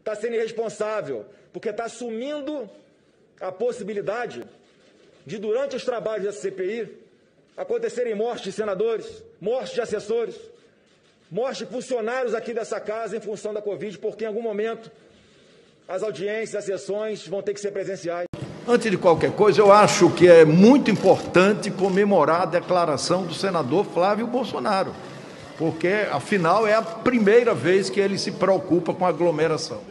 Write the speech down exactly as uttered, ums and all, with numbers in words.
está sendo irresponsável, porque está assumindo a possibilidade de, durante os trabalhos dessa C P I, acontecerem mortes de senadores, mortes de assessores, mortes de funcionários aqui dessa casa em função da Covid, porque em algum momento as audiências, as sessões vão ter que ser presenciais. Antes de qualquer coisa, eu acho que é muito importante comemorar a declaração do senador Flávio Bolsonaro, porque, afinal, é a primeira vez que ele se preocupa com aglomeração.